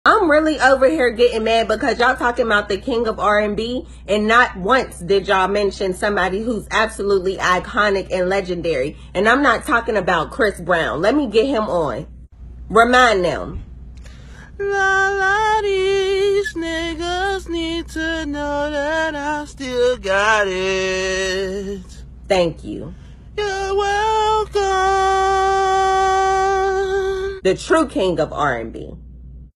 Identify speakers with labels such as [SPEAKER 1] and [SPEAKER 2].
[SPEAKER 1] I'm really over here getting mad because y'all talking about the king of R&B, and not once did y'all mention somebody who's absolutely iconic and legendary. And I'm not talking about Chris Brown. Let me get him on. Remind them.
[SPEAKER 2] These niggas need to know that I still got it.
[SPEAKER 1] Thank you.
[SPEAKER 2] You're welcome.
[SPEAKER 1] The true king of R&B.